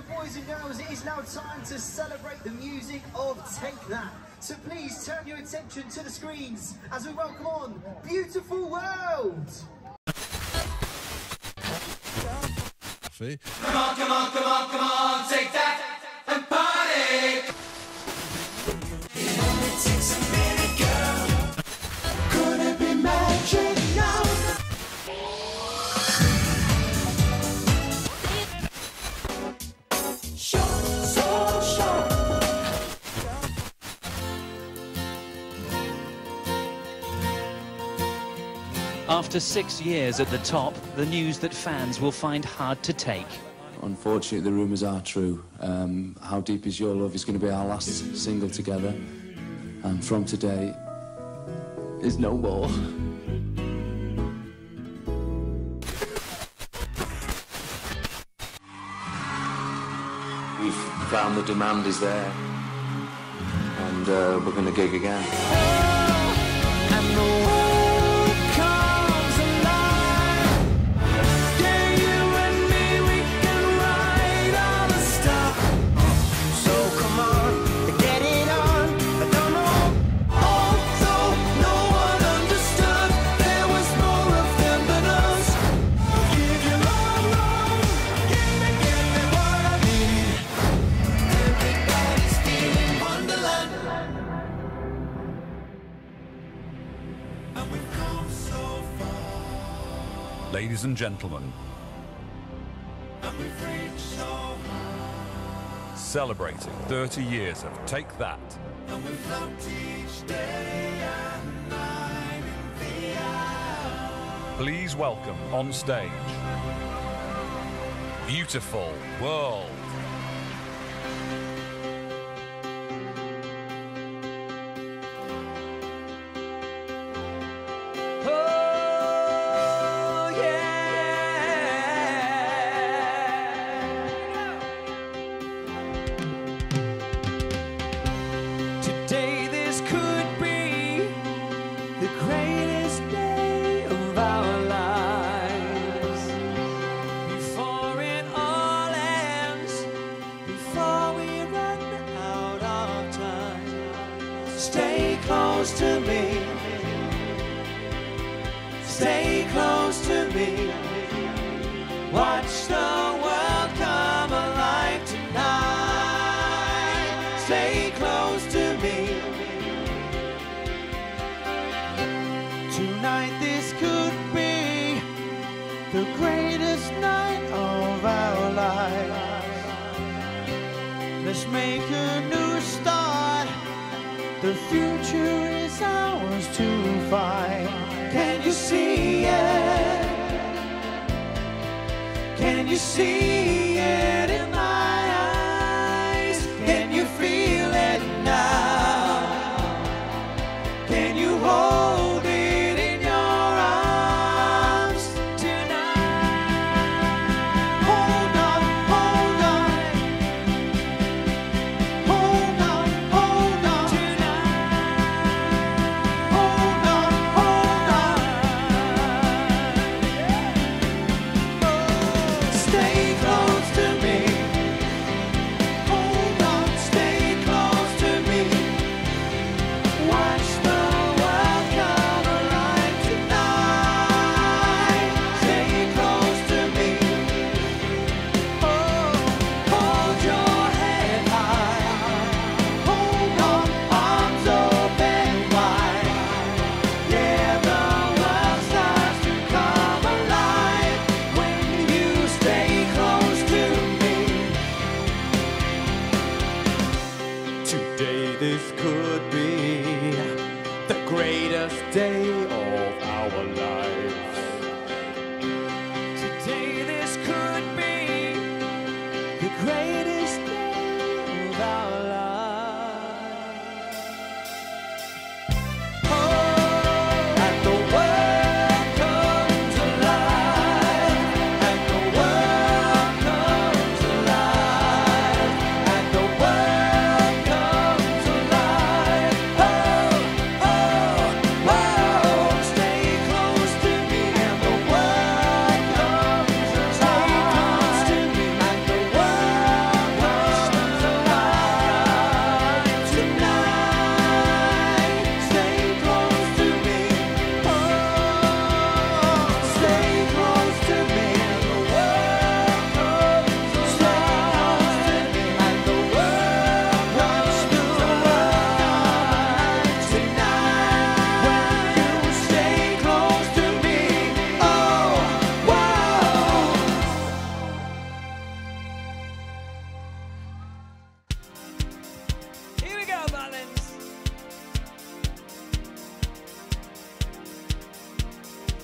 boys and girls, it is now time to celebrate the music of Take That. So please turn your attention to the screens as we welcome on Beautiful World. Come on, come on, come on, come on, take that and party. It only takes a minute, girl. Could it be magic now? After 6 years at the top, the news that fans will find hard to take. Unfortunately, the rumours are true. How Deep Is Your Love is going to be our last single together. And from today, is no more. We've found the demand is there. And we're going to gig again. And the world comes alive. Yeah, you and me, we can ride all the stuff. So come on, get it on. I don't know. Although no one understood, there was more of them than us. Give you love, give me what I need. Everybody's feeling Wonderland. And we've come so far. Ladies and gentlemen, And we've reached so high. celebrating 30 years of Take That. And we've loved each day and night in the hour. Please welcome on stage, Beautiful World. Oh, yeah. Today this could be the greatest day of our lives. Before it all ends, before we run out of time, stay close to me. Stay close to me. Watch the world come alive tonight. Stay close to me. Tonight this could be the greatest night of our lives. Let's make a new start. The future is ours to find. Can you see it? Can you see it in my eyes? Can you feel it now? Can you hold it in your arms tonight? Hold on, hold on. Hold on, hold on. Tonight. Hold on, hold on. Stay close to me. Hold on, stay close to me. Watch the world come alive tonight. Stay close to me. Oh, hold your head high. Hold on, arms open wide. Yeah, the world starts to come alive when you stay close to me. Today this could be the greatest day of our lives. Today this could be the greatest day of our lives. Oh, and the world comes alive. And the world comes alive. And the world comes alive. Oh, oh, oh, stay close to me. And the world comes alive. Stay close to me. And the world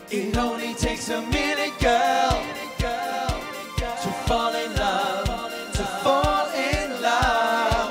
It only takes a minute, girl, to fall in love, to fall in love.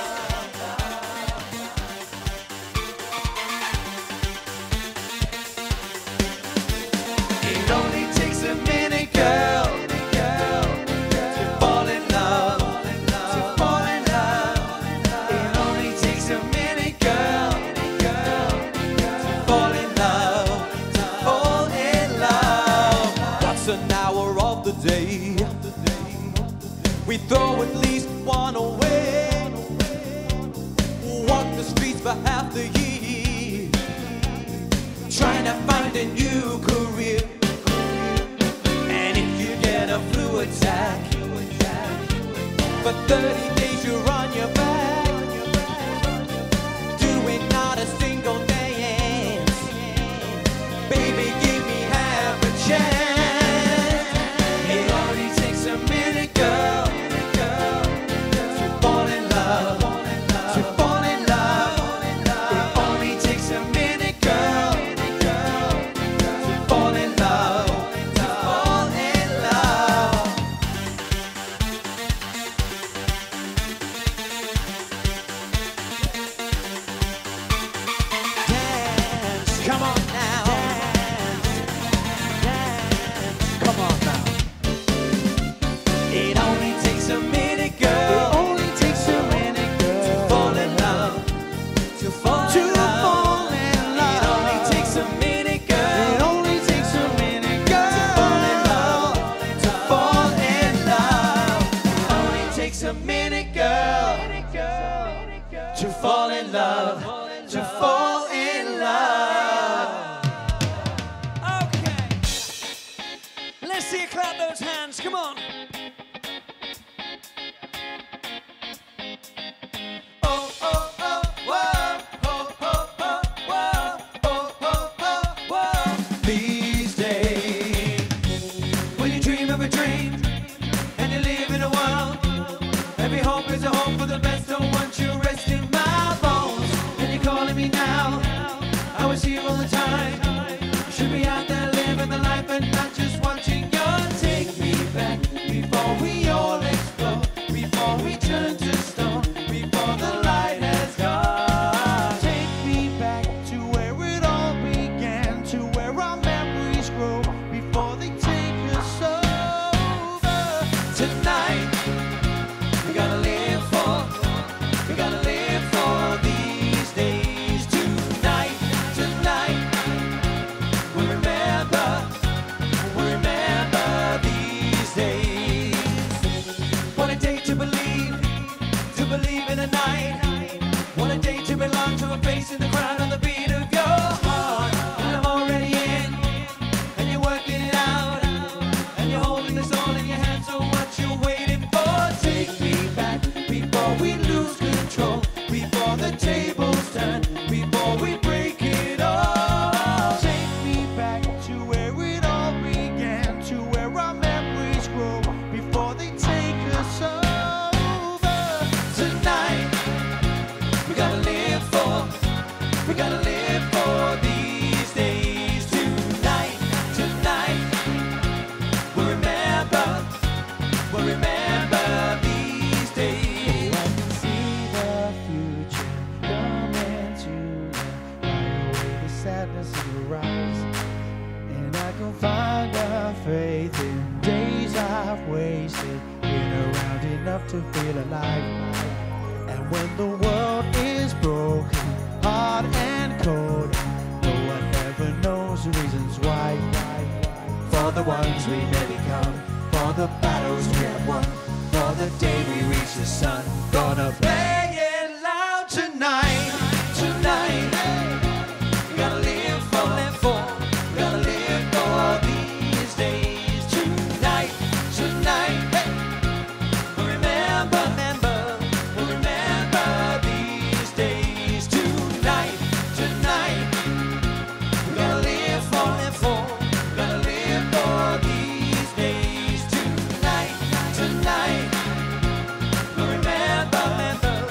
It only takes a minute, girl, to fall in love, to fall in love. It only takes a minute, girl, to fall in love, to fall in love. What's an hour of the day? We throw at least one away. Walk the streets for half the year, trying to find a new career. And if you get a flu attack, for 30 days you're on your back, doing not a single dance. Baby, give me half a chance. It only takes a minute, girl, to fall in love, to fall in love. It only takes a minute, girl, to fall in love, to fall in love. Dance, come on now. Dance, come on now. It only takes a minute, girl. It only takes a minute, girl, to fall in love, to fall in love. It only takes a minute, girl. It only takes a minute, girl, to fall in love, to fall in love. It only takes a minute, girl, to fall in love, to fall in love. Okay, let's see you clap those hands. Come on. Oh, oh, oh, whoa, oh, oh, oh, whoa, oh, oh, oh, whoa. These days, when you dream of a dream and you live in a world, every hope is a hope for the best. Don't want you resting my bones. And you're calling me now. I was here all the time. You should be out there living the life and not just watching your take me back before we all explode, before we turn to stone, before the light has gone. Take me back to where it all began, to where our memories grow before they take us over. Tonight, we gotta live for, we gotta live for these days. Tonight, tonight, we'll remember these days. What a day to believe in a night. What a day to belong to a face in the crowd on the beat of your heart. And I'm already in, and you're working it out, and you're holding this all in your hands. So what you waiting for? Take me back before we lose control, before the tables turn, before we break it all. Take me back to where it all began, to where our memories grow before they take us over. Tonight, we gotta live for these days. Tonight, tonight, we'll remember these days. I can see the future coming to light, right away the sadness of your eyes, and I can find a faith in days I've wasted, been around enough to feel alive. And when the world is broken, hard and cold, no one ever knows the reasons why. For the ones we may become, for the battles we have won, for the day we reach the sun, gonna play it loud tonight, tonight. We gotta live for, gotta live for these days. Tonight, tonight, hey. We'll remember these days. Tonight, tonight, we gotta live for, gotta live for these days. Tonight, tonight, we'll remember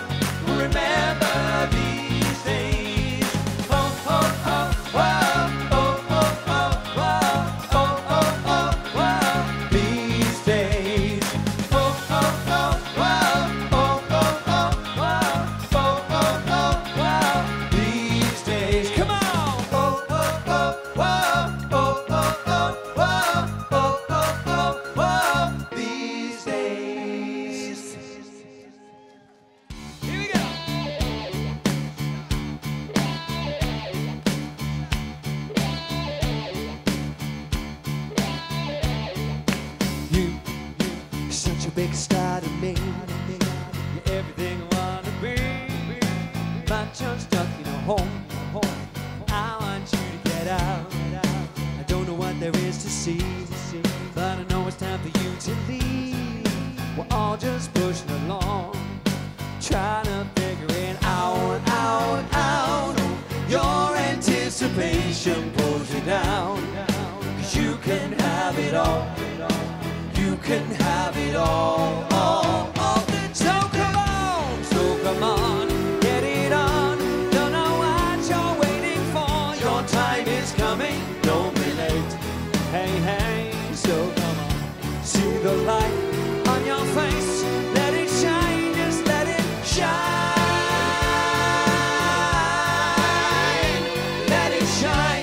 start of me. You're everything I wanna be. My church stuck in a home. I want you to get out. I don't know what there is to see, but I know it's time for you to leave. We're all just pushing along, trying to figure it out. Your anticipation pulls you down, 'cause you can have it all. You can have it all. So come on, get it on. Don't know what you're waiting for. Your time is coming, don't be late. Hey, so come on, see the light on your face. Let it shine, just let it shine. Let it shine.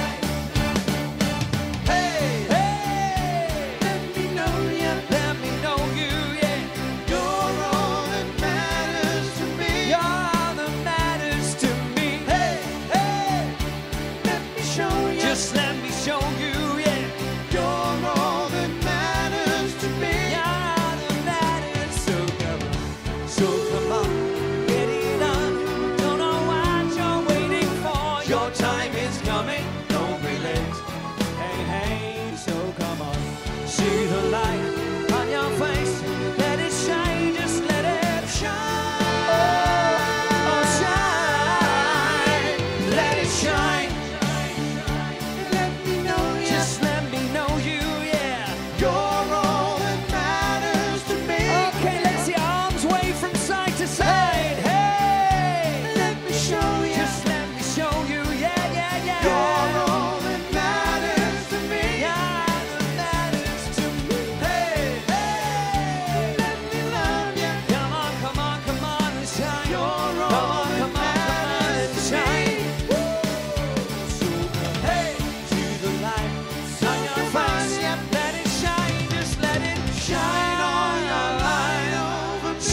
Hey, let me know you, yeah. You're all that matters to me. You're all that matters to me. Hey, let me show you. Just let me show you, yeah. You're all that matters to me. You're all that matters. So come on, get it on. Don't know what you're waiting for. Your time is coming, don't be late. Hey, so come on, see the light on your face. Let it shine, just let it shine. Oh, shine, let it shine. Let me know you, just let me know you, yeah. You're all that matters to me. Okay, let's see arms wave from side to side. Hey, let me show you, just let me show you, yeah. You're all that matters to me. Yeah, that matters to me. Hey, let me love you. Come on, and shine. You're all that matters to me. So hey, to the light on your face. Let it shine, just let it shine on your light over me.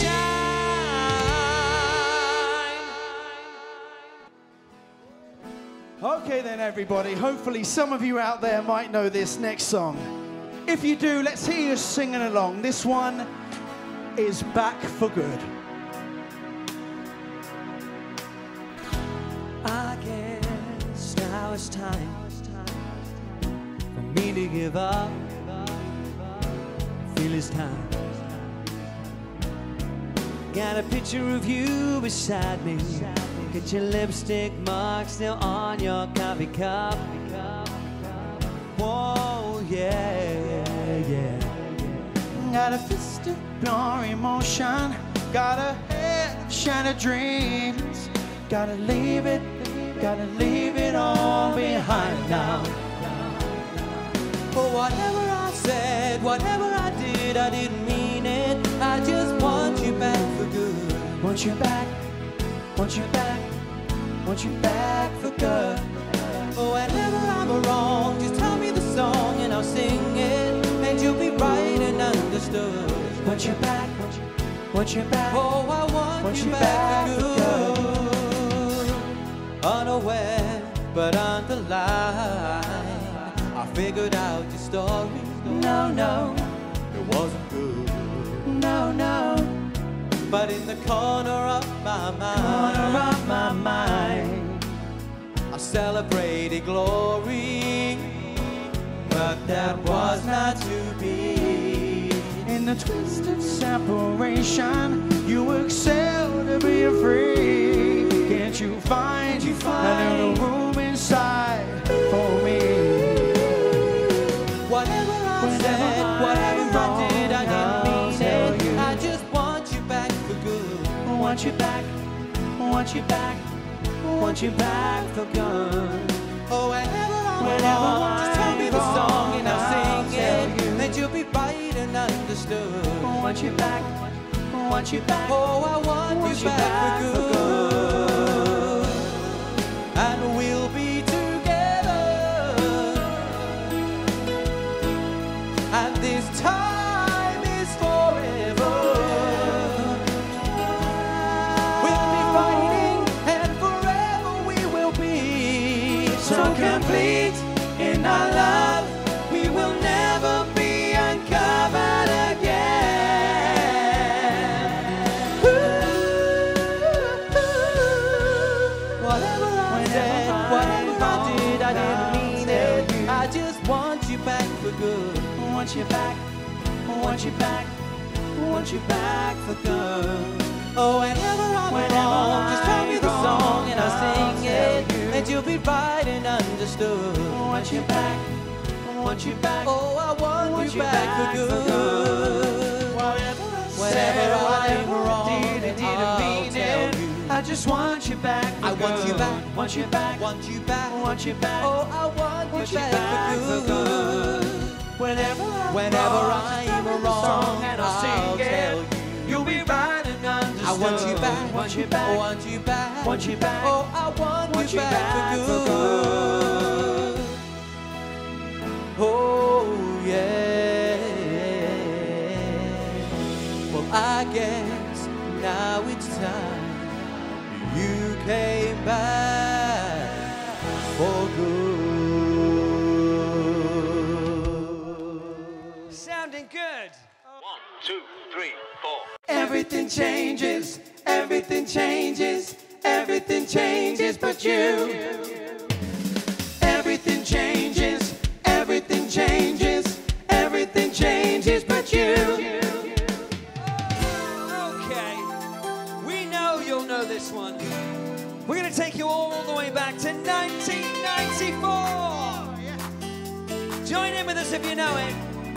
Shine. Okay then, everybody. Hopefully some of you out there might know this next song. If you do, let's hear you singing along. This one is Back for Good. I guess now it's time for me to give up. Feel it's time. Got a picture of you beside me. Get your lipstick mark still on your coffee cup. Whoa, yeah. Got a fist of pure emotion. Got a head of shattered dreams. Gotta leave it all behind now. For whatever I said, whatever I did, I didn't mean it. I just want you back for good. Want you back, want you back, want you back for good. For whenever I'm wrong, just tell me the song and I'll sing it, and you'll be right and understood. Want you back, want you back. Oh, I want you back for good. Unaware, but underlined, I figured out your story. No, It wasn't good. no. But in the corner of my mind, I celebrated glory, but that was not to be. In the twist of separation, you excel to be free. Can't you find a little room inside for me? Whatever I said, whatever I did, I didn't mean it. I just want you back for good. Want you back, want you back, want you back for good. Oh, whenever I'm wrong, just tell me the song and I'll sing it, and you'll be right and understood. Want you back, want you back. Oh, I want you back for good. And we'll be together. And this time is forever. We'll be fighting and forever we will be so complete in our love. We will never be uncovered again. want you back for good. Oh, whenever I'm wrong, just tell me the song and I'll sing it, and you'll be right and understood. Want you back, want you back. Oh, I want you back for good. Whatever I'm wrong, I'll tell you. I just want you back for good. I want you back, want you back, want you back, want you back. Oh, I want you back for good. Whenever I'm wrong, and I'll tell you. You'll be right and understood. I want you back, want you back, want you back, want you back. Oh, I want you back for good. Oh, yeah. Well, I guess now it's time you came back for good. Sounding good. 1, 2, 3, 4. Everything changes, everything changes, everything changes but you. Everything changes, everything changes, everything changes but you. Okay, we know you'll know this one. We're going to take you all the way back to 1994. Join in with us if you know it.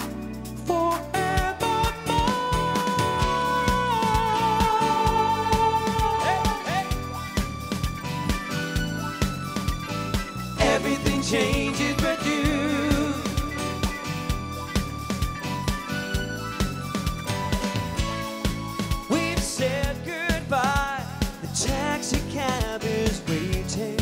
Everything changes but you. We've said goodbye. The taxi cab is waiting.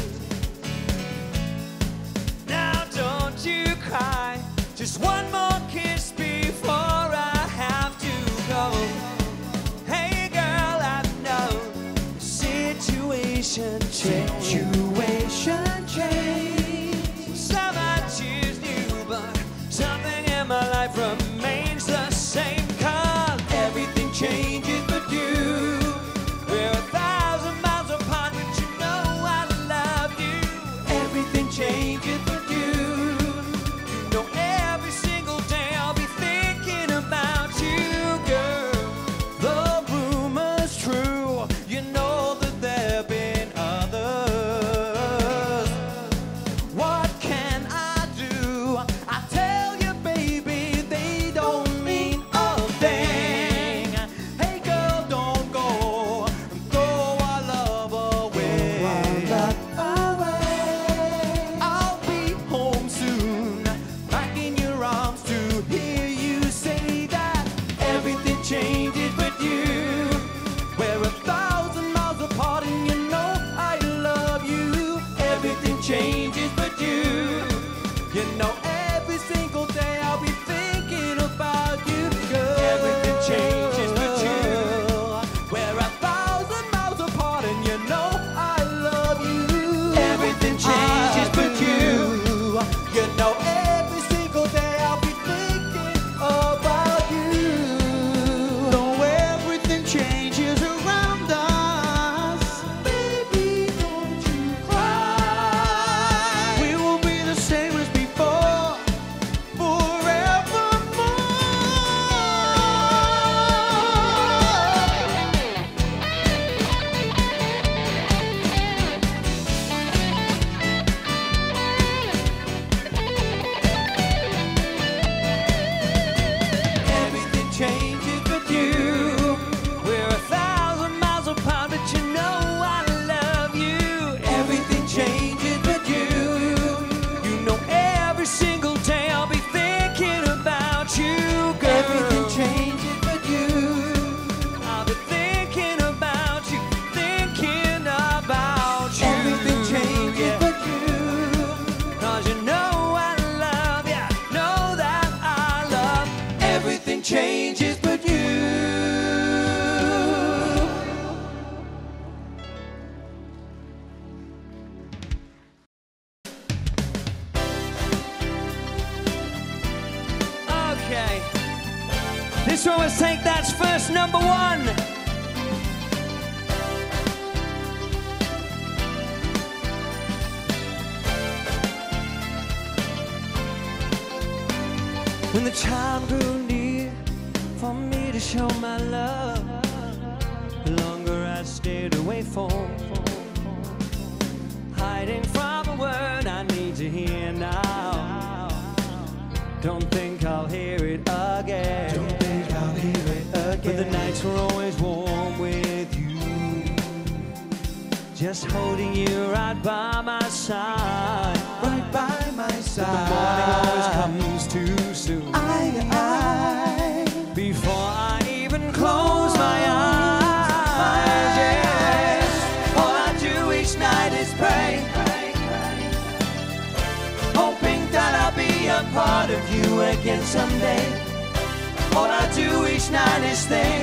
Now don't you cry. Just one more kiss before I have to go. Hey girl, I know the situation changed. Situation changed. Some I choose new, but something in my life remains the same. 'Cause everything changes but you. We're 1,000 miles apart, but you know I love you. Everything changes but you. You know every single day I'll be thinking about you, girl. The rumor's true. You know that there've been others. What can I do? I tell you, baby, they don't mean a thing. Hey, girl, don't go and throw our love away. I'll be home soon, back in your arms to hear you say that everything changes but you. We're 1,000 miles apart and you know I love you. Everything changes but you. You know every single day I'll be thinking about you, girl. Everything changes but you. We're 1,000 miles apart and you know I love you. Everything changes but you. You know every single day I'll be thinking about you. Though everything changes around us, baby, don't you cry. We will be the same as before, forevermore. Everything changes but you. We're 1,000 miles apart, but you know I love you. Everything changes but you. You know every single day I'll be thinking about you, girl. Everything changes but you. I'll be thinking about you, thinking about you. Everything changes but you. 'Cause you know I love you, know that I love. Everything changes but you. Okay. This one was Take That's first number one. When the time grew near to show my love, the longer I stayed away from, hiding from a word I need to hear now. Don't think I'll hear it again. Don't think I'll hear it again. But the nights were always warm with you, just holding you right by my side. Right by my side. But the morning always comes too soon. Before I even close my eyes, yes. All I do each night is pray, hoping that I'll be a part of you again someday. All I do each night is think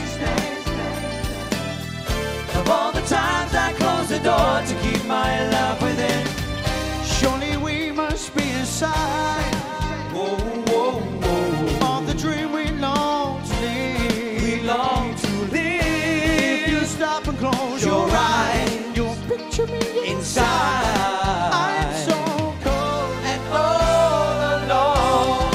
of all the times I close the door to keep my love within. Surely we must be inside. Whoa, whoa, whoa. Of the dream we long to live. We long to live. If you stop and close Your your eyes, eyes, you'll picture me inside. I'm so cold and all alone.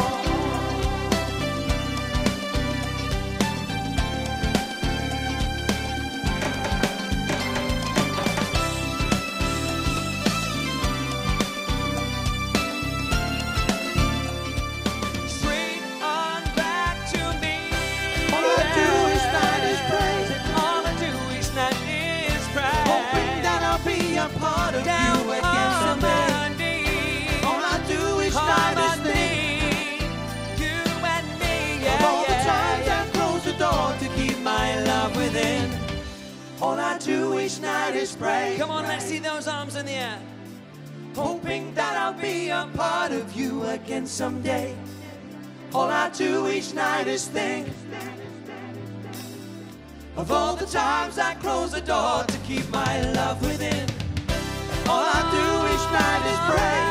Straight on back to me. All I do each night is pray, All I do each night is pray. hoping that I'll be a part of Down you again on someday. my knees. All I do each Call night my is think name. You and me, of yeah, all the yeah, times yeah. I close the door to keep My love within. All I do each night is pray, Come on, let's see those arms in the air. hoping that I'll be a part of you again someday. All I do each night is think of all the times I close the door to keep my love within. All I do each night is pray,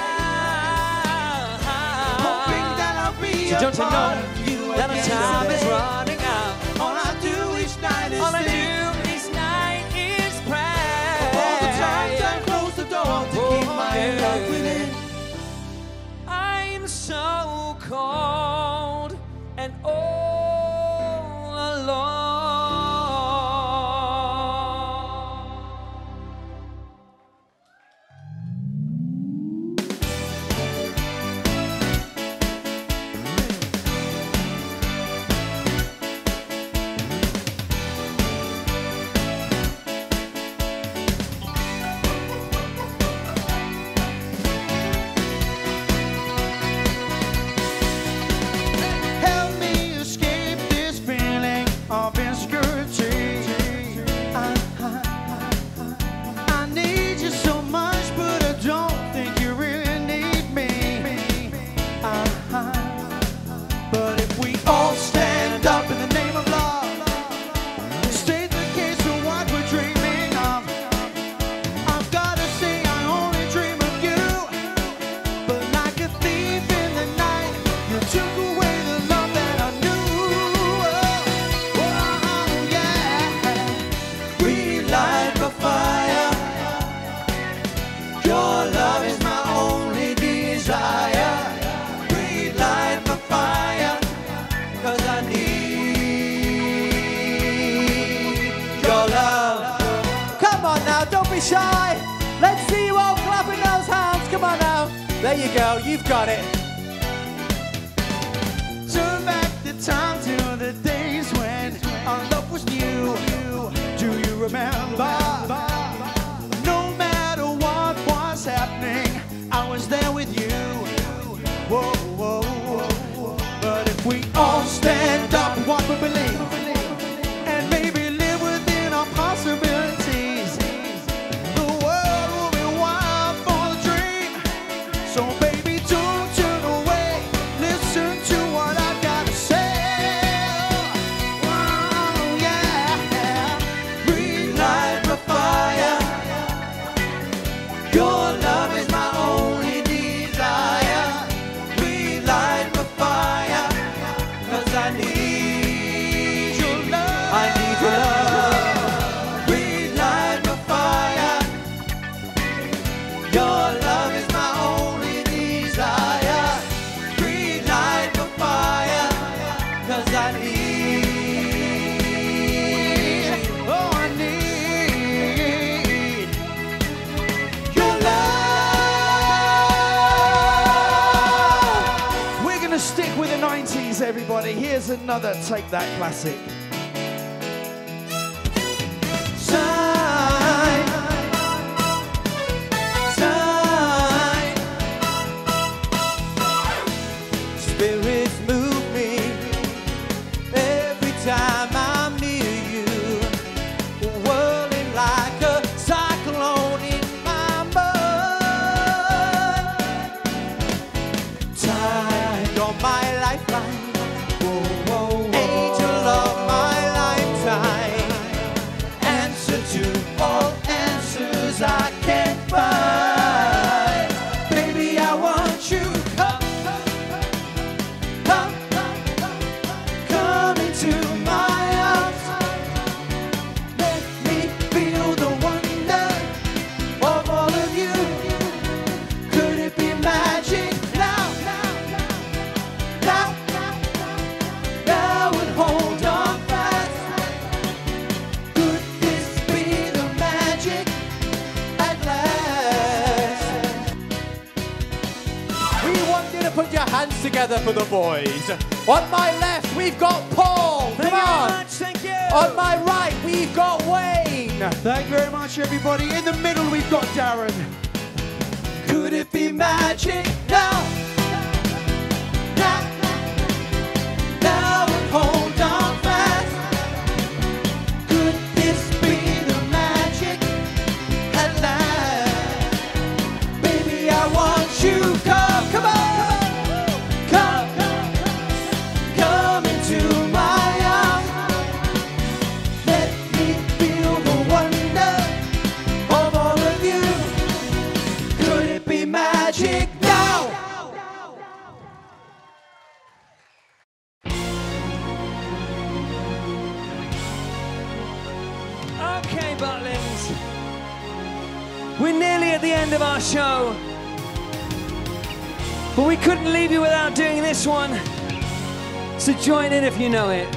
hoping that I'll be So a don't you part know of you that again our time is someday. running out? All I do each night is All I think do each night is pray. of all the times I close the door to keep my love within. I'm so cold and all alone. Help me escape this feeling of insecurity. I need you so much, but I don't think you really need me. But if we all stand up in the name of love, state the case for what we're dreaming of. I've gotta say I only dream of you, but like a thief in the night, you took away the love that I knew. Oh, yeah. We light the fire. Your love is my only desire. We light the fire, 'cause I need your love. Come on now, don't be shy. Let's see you all clapping those hands. Come on now. There you go, you've got it. Turn back the time to the days when our love was new. Do you remember? No matter what was happening, I was there with you. Whoa, whoa, whoa. But if we all stand up for what we believe and maybe live within our possibilities, the world will be wild for the dream. So baby, don't turn away. Listen to what I've got to say. Oh, yeah. Relight the fire. Your love is my only desire. Relight the fire, 'cause I need your love. I need your love. Relight the fire. Your love is my only desire. Relight the fire, 'cause I need everybody. Here's another Take That classic. Shine, shine. Spirits move me every time I'm near you, whirling like a cyclone in my mind. Tied on my lifeline, whoa, whoa, whoa. Angel of my lifetime, answer to all answers I can't find. Baby, I want you. Come into my arms. Let me feel the wonder of all of you. Could it be magic now? Now and hold on fast. Could this be the magic at last? We want you to put your hands together for the boys. On my left, we've got Paul. Come on. Thank you. On my right, we've got Wayne. Thank you very much, everybody. In the middle, we've got Darren. Could it be magic now? Now and hold on fast. Could this be the magic at last? Baby, I want you. Come on. Come into my arms. Let me feel the wonder of all of you. Could it be magic now? Okay, Butlins. We're nearly at the end of our show. But we couldn't leave you without doing this one. So join in if you know it.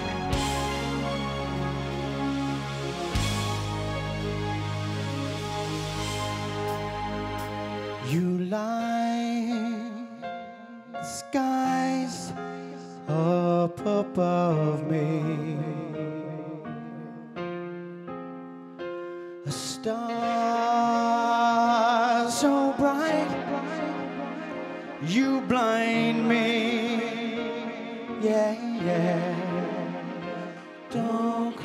You light the skies up above me, a star so bright, you blind me, yeah, yeah. Don't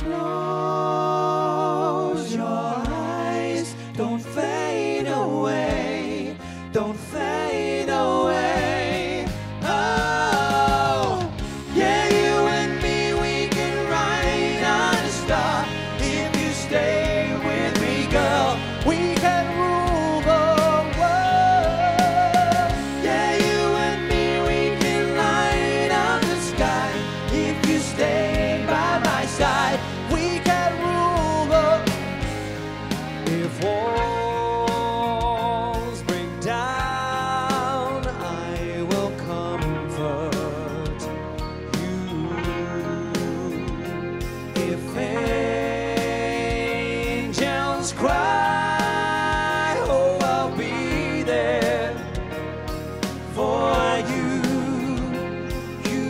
close your eyes, don't fade away, don't fade away. Oh, yeah, you and me, we can ride on a star. If you stay with me, girl, we can rule the world. Yeah, you and me, we can light up the sky. If you stay by my side, we can rule the. If walls break down, I will comfort you. If angels cry, oh, I'll be there for you. You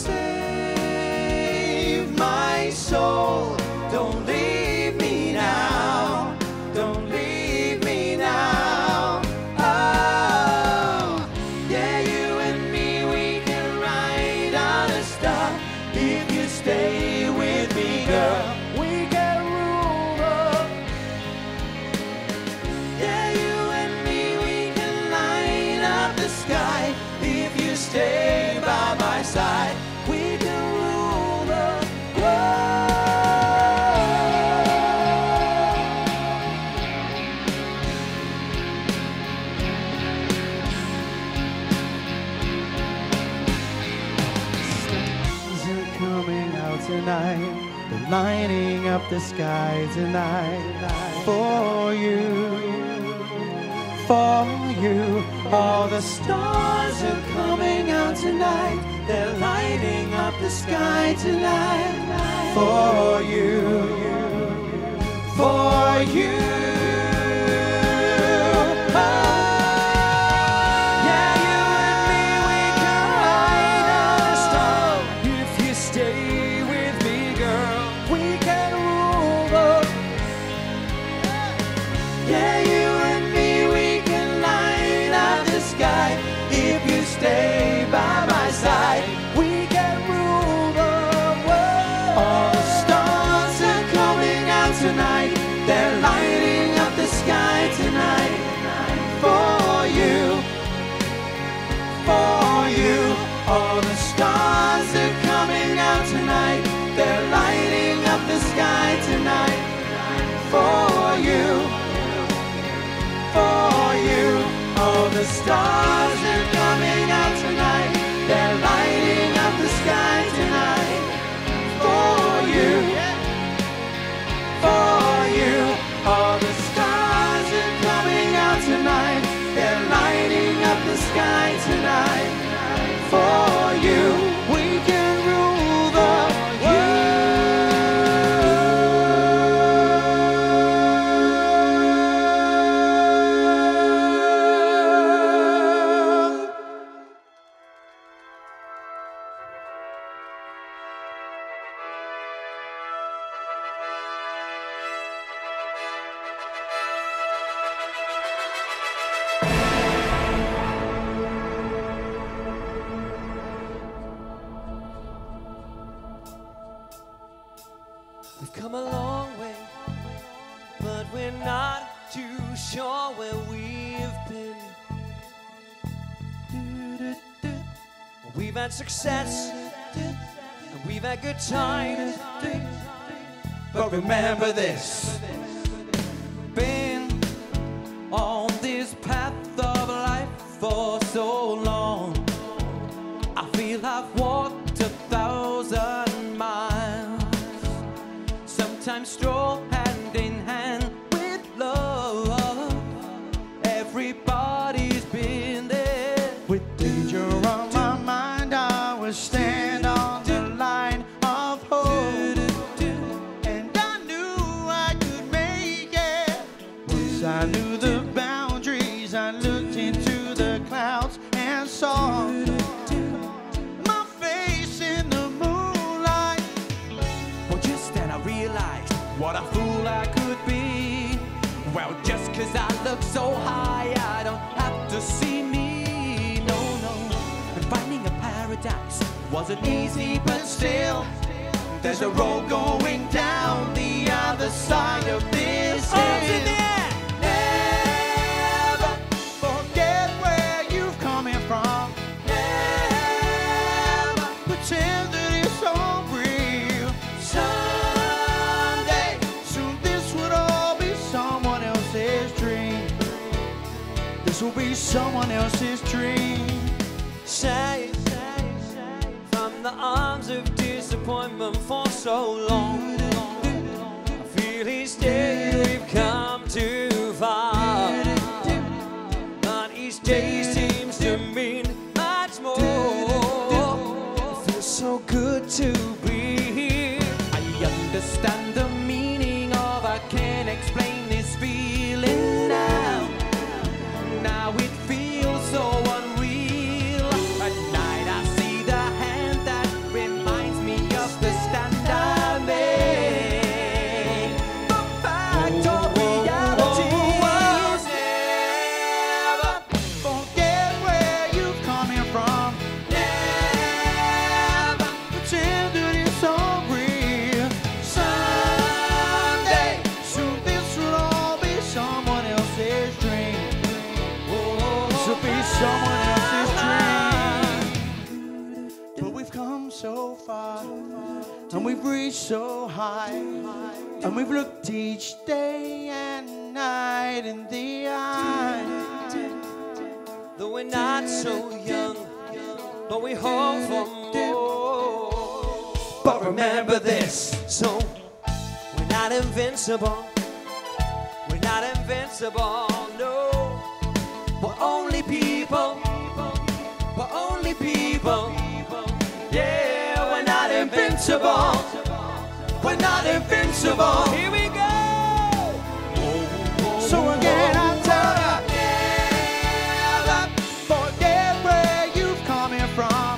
save my soul. Don't leave me now. Don't leave me now. Oh, yeah, you and me, we can ride on a star. If you stay with me, girl, we can rule the. Yeah, you and me, we can light up the sky. If you stay by my side, we can rule the world. Stars are coming out tonight. They're lighting up the sky tonight for you. For you, all the stars are coming out tonight. They're lighting up the sky tonight for you. For you. Yeah, you and me, we can ride on a star. tonight. They're lighting up the sky tonight. For you, for you. All the stars are coming out tonight. They're lighting up the sky tonight. For you, for you. All the stars are coming out tonight. They're lighting up the sky tonight. For you, for you. All the stars are coming out tonight. They're lighting up the sky tonight. For you, we can rule the world. We've come a long way, but we're not too sure where we've been. We've had success, and we've had good times, but remember this. Been on this path of life for so long, I feel I've walked 1,000 miles. Sometimes stroll hand in hand with love. Everybody's been there. With danger on my mind, I will stand on the line of hope. And I knew I could make it. Once I knew the boundaries, I looked into the clouds and saw my face in the moonlight. Well, just then I realized what a fool I could be. Well, just 'cause I look so high, I don't have to see me, no, no. And finding a paradise wasn't easy, but still, there's a road going down the other side of this hill. Never forget where you've coming from. Never pretend that it's all real. Someday, soon this would all be someone else's dream. This will be someone else's dream. Say, from the arms of disappointment for so long, I feel each day we've come too far. But each day seems to mean much more. It feels so good to be here. I understand the meaning of I can't explain this feeling now. Now it feels so unreal. At night I see the hand that reminds me of the stand I made. The fact of reality is never forget where you've coming from. Never pretend that it's all real. Someday, soon this will all be someone else's dream. This will be someone else's dream. But we've come so far, and we've reached so high, and we've looked each day and night in the eye. Though we're not so young, but we hope for more. But remember this, so we're not invincible. We're not invincible, no. We're only people. We're only people. Yeah, we're not invincible. We're not invincible. Here we go. So again, I tell you, never forget where you've coming from.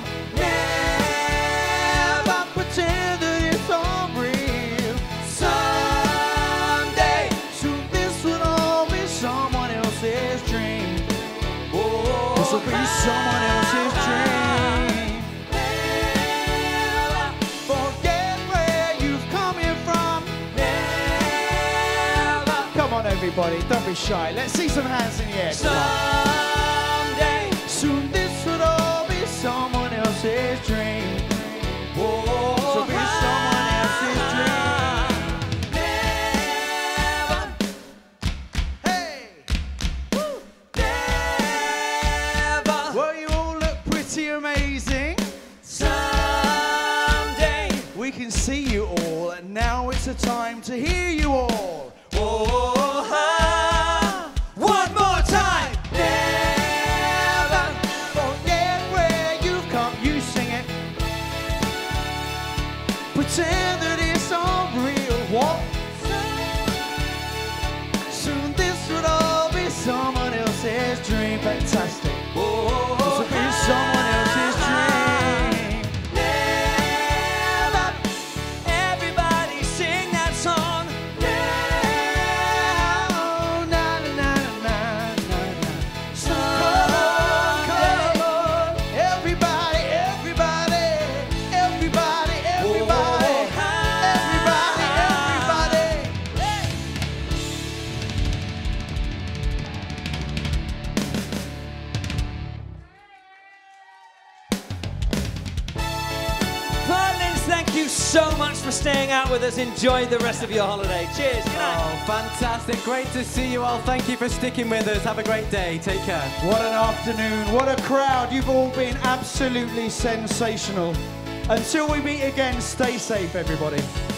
Never pretend that it's all real. Someday, soon this will all be someone else's dream. This will be someone else's dream. Never forget where you've coming from. Never Come on, everybody, don't be shy. Let's see some hands in the air. Someday, Soon this would all be someone else's dream. oh, So be someone else's dream. never, Hey! never, Well, you all look pretty amazing. someday, We can see you all, and now it's the time to hear you all. oh, one more time. Never, Forget where you've come, you sing it. Pretend that it's all real. What? Soon this would all be someone else's dream. Fantastic. oh, This will be someone else's dream. never, everybody sing that song. Now, na na na na na na. Someday, Come on, everybody, everybody, everybody, everybody, everybody, everybody. Butlins, thank you so much for staying out with us. Enjoy the rest of your holiday. Cheers. Good night. Oh, fantastic. Great to see you all. Thank you for sticking with us. Have a great day. Take care. What an afternoon, what a crowd. You've all been absolutely sensational. Until we meet again, stay safe, everybody.